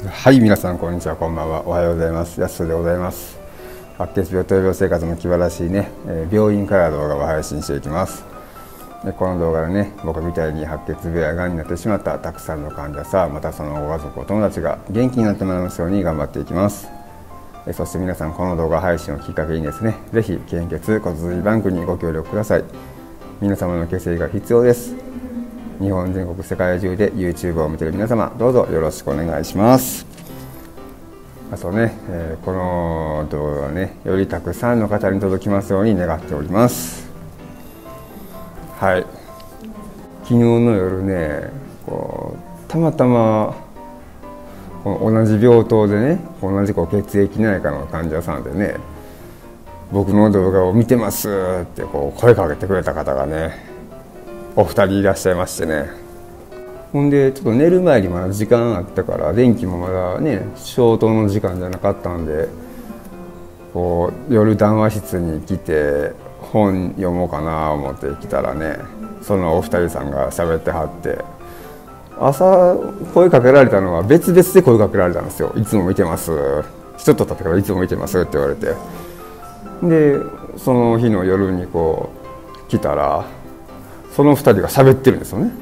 はい、皆さんこんにちは、こんばんは。おはようございます。やすでございます。白血病闘病生活の気晴らしいね、病院から動画を配信していきます。でこの動画でね、僕みたいに白血病やがんになってしまったたくさんの患者さん、またそのご家族、お友達が元気になってもらいますように頑張っていきます。そして皆さん、この動画配信をきっかけにですね、ぜひ献血骨髄バンクにご協力ください。皆様の血液が必要です。日本全国世界中で YouTube を見ている皆様、どうぞよろしくお願いします。あとね、この動画がね、よりたくさんの方に届きますように願っております。はい、昨日の夜ね、たまたま同じ病棟でね、同じ血液内科の患者さんでね、僕の動画を見てますって声かけてくれた方がね、お二人いらっしゃいましてね。ほんでちょっと寝る前にまだ時間あったから、電気もまだね消灯の時間じゃなかったんで、夜談話室に来て本読もうかな思って来たらね、そのお二人さんが喋ってはって、朝声かけられたのは別々で声かけられたんですよ。いつも見てます、ちょっと経ってからいつも見てますって言われて、でその日の夜に来たら、その2人が喋ってるんですよね。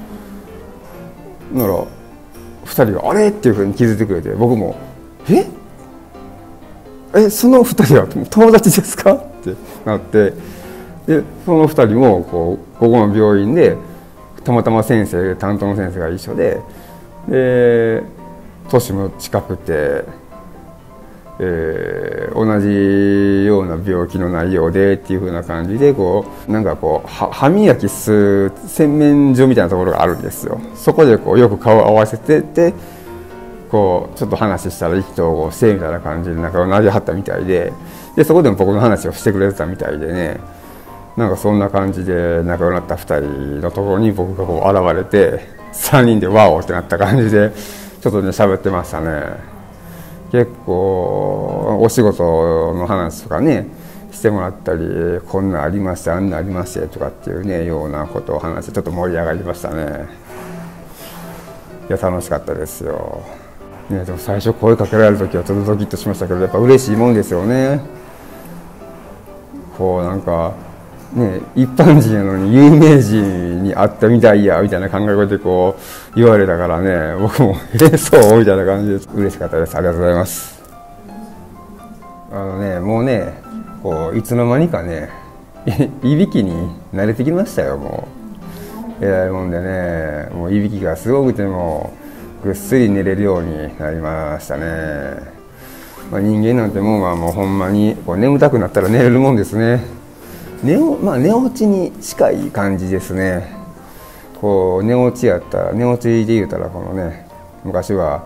なら2人があれっていうふうに気づいてくれて、僕もその2人は友達ですかってなって、でその2人もここの病院でたまたま担当の先生が一緒で、年も近くて、同じような病気の内容でっていう風な感じで、なんか歯磨きする洗面所みたいなところがあるんですよ。そこでよく顔を合わせてて、ちょっと話したら意気投合してみたいな感じで仲良くなりはったみたいで、そこでも僕の話をしてくれてたみたいでね、なんかそんな感じで仲良くなった2人のところに僕が現れて、3人でワオってなった感じでちょっとね喋ってましたね。結構お仕事の話とかねしてもらったり、こんなんありましたあんなんありましてとかっていうねようなことを話して、ちょっと盛り上がりましたね。いや楽しかったですよ、ね。でも最初声かけられる時はちょっとドキッとしましたけど、やっぱ嬉しいもんですよね。なんかね、一般人やのに有名人に会ったみたいやみたいな考え方で言われたからね、僕もそうみたいな感じで嬉しかったです。ありがとうございます。もうねいつの間にかねいびきに慣れてきましたよ。もう偉いもんでね、もういびきがすごくてもぐっすり寝れるようになりましたね。人間なんてもんはもうほんまに眠たくなったら寝れるもんですね。寝落ちに近い感じですね。寝落ちで言うたら昔は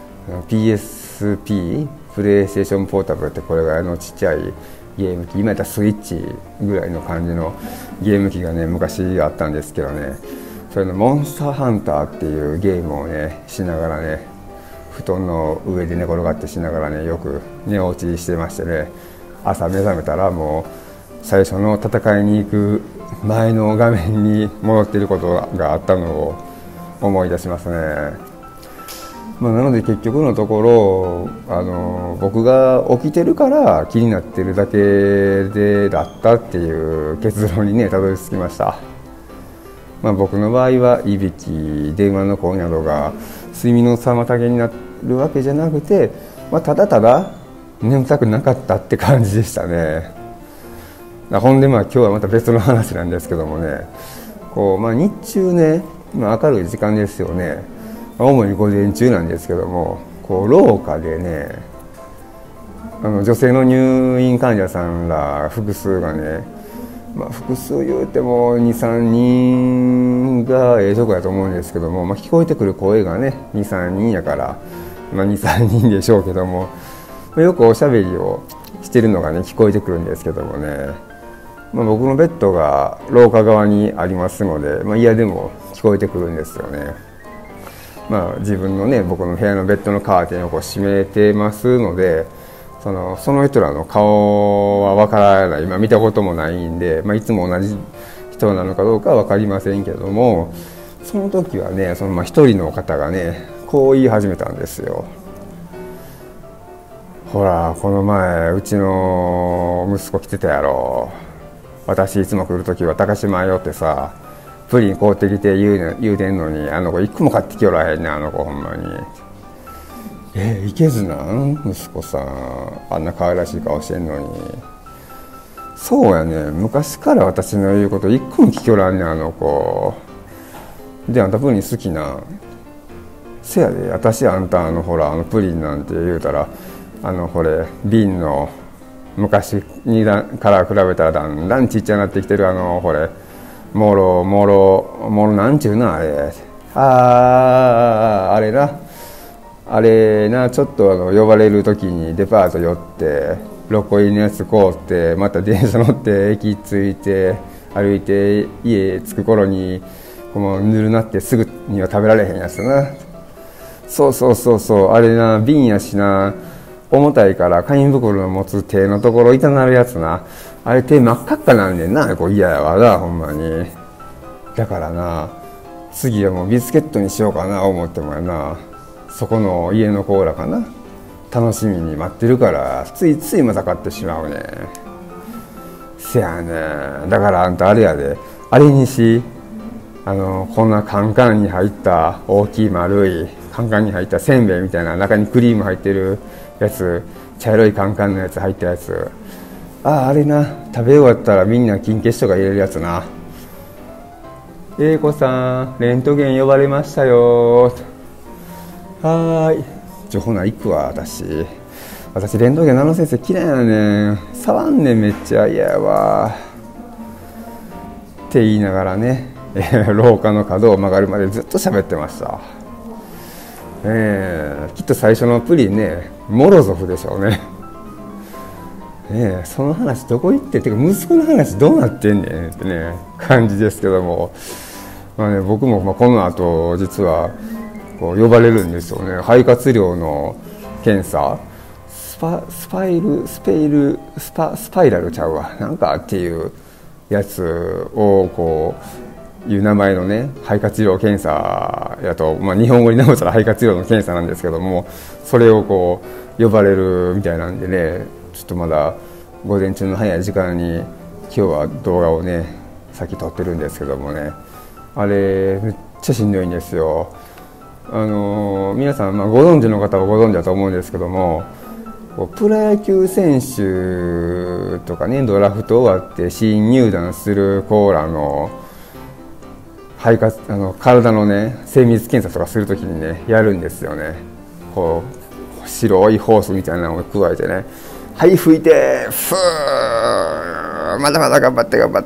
PSP プレイステーションポータブルって、これぐらいのちっちゃいゲーム機、今やったらスイッチぐらいの感じのゲーム機がね昔あったんですけどね、それのモンスターハンターっていうゲームをねしながらね、布団の上で寝転がってしながらね、よく寝落ちしてましてね、朝目覚めたらもう最初の戦いに行く前の画面に戻っていることがあったのを思い出しますね。なので結局のところ僕が起きてるから気になってるだけでだったっていう結論にねたどり着きました。僕の場合はいびき、電話の声などが睡眠の妨げになるわけじゃなくて、ただただ眠たくなかったって感じでしたね。ほんで今日はまた別の話なんですけどもね、日中ね、明るい時間ですよね。主に午前中なんですけども、廊下でね女性の入院患者さんら複数がね、複数言うても 2,3 人がとこやと思うんですけども、聞こえてくる声がね 2,3 人やから、2,3 人でしょうけども、よくおしゃべりをしてるのがね聞こえてくるんですけどもね、僕のベッドが廊下側にありますので、嫌でも聞こえてくるんですよね。自分のね僕の部屋のベッドのカーテンを閉めてますので、その人らの顔はわからない、見たこともないんで、いつも同じ人なのかどうかは分かりませんけども、その時はね一人の方がねこう言い始めたんですよ。 ほらこの前うちの息子来てたやろ。私いつも来るときは高島屋寄ってさ、プリン買うてきて言うてんのに、あの子一個も買ってきおらへんねん、あの子ほんまに。いけずなん息子さん、あんな可愛らしい顔してんのに。そうやね、昔から私の言うこと一個も聞きおらんねん、あの子で。あんたプリン好きなん？せやで、私あんたほらプリンなんて言うたらこれ瓶の昔にから比べたらだんだんちっちゃくなってきてるこれもろなんちゅうのあれ、あれな、ちょっと呼ばれる時にデパート寄って6個入りのやつ買うて、また電車乗って駅着いて歩いて家着く頃にもうぬるなってすぐには食べられへんやつな。そうあれな、瓶やしな、重たいから紙袋の持つ手のところ痛なるやつな。あれ手真っ赤っかなんねんな、こう嫌やわなほんまに。だからな、次はもうビスケットにしようかな思ってもやな、そこの家のコーラかな、楽しみに待ってるからついついまた買ってしまうね。せやね、だからあんたあれやで、あれにし、こんなカンカンに入った大きい丸いカンカンに入ったせんべいみたいな、中にクリーム入ってるやつ、茶色いカンカンのやつ入ったやつ、あれな、食べ終わったらみんな金消しとか入れるやつな。子さんレントゲン呼ばれましたよ。はーい、ほな行くわ。私レントゲンの先生嫌いやねん、触んねん、めっちゃ嫌やわって言いながらね、廊下の角を曲がるまでずっと喋ってました。きっと最初のプリンね、モロゾフでしょうね。その話どこ行っててか、息子の話どうなってんねんってね感じですけども、僕もこの後実はこう呼ばれるんですよね。肺活量の検査、スパイラルちゃうわ、なんかっていうやつをこういう名前のね、肺活量検査やと、日本語に直したら肺活量の検査なんですけども、それをこう呼ばれるみたいなんでね、ちょっとまだ午前中の早い時間に今日は動画をねさっき撮ってるんですけどもね、あれめっちゃしんどいんですよ。皆さん、ご存知の方はご存知だと思うんですけども、プロ野球選手とかね、ドラフト終わって新入団するコーラの体のね精密検査とかするときにねやるんですよね。こう白いホースみたいなのを加えてね、はい吹いてふー、まだまだ頑張ってふ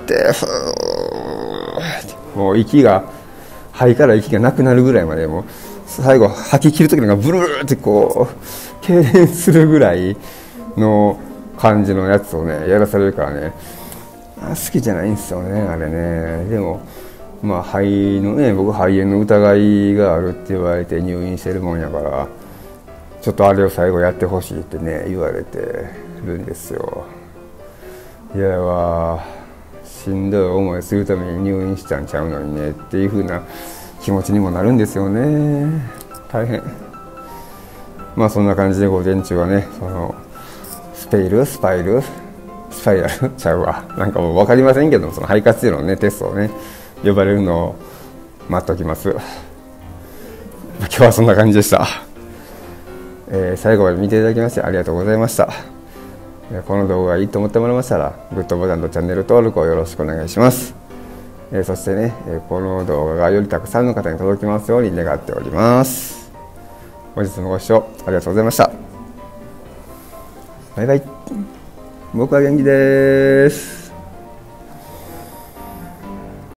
ー、もう肺から息がなくなるぐらいまで、もう最後吐き切る時のがブルーってこう痙攣するぐらいの感じのやつをねやらされるからね、好きじゃないんですよねあれね。でも肺のね、僕肺炎の疑いがあるって言われて入院してるもんやから、ちょっとあれを最後やってほしいってね言われてるんですよ。いやわ、しんどい思いするために入院したんちゃうのにねっていう風な気持ちにもなるんですよね。大変。そんな感じで午前中はね、そのスパイラルちゃうわ、なんかもう分かりませんけど、その肺活量のねテストをね呼ばれるのを待っておきます。今日はそんな感じでした。最後まで見ていただきましてありがとうございました。この動画がいいと思ってもらいましたらグッドボタンとチャンネル登録をよろしくお願いします。そしてね、この動画がよりたくさんの方に届きますように願っております。本日もご視聴ありがとうございました。バイバイ。僕は元気です。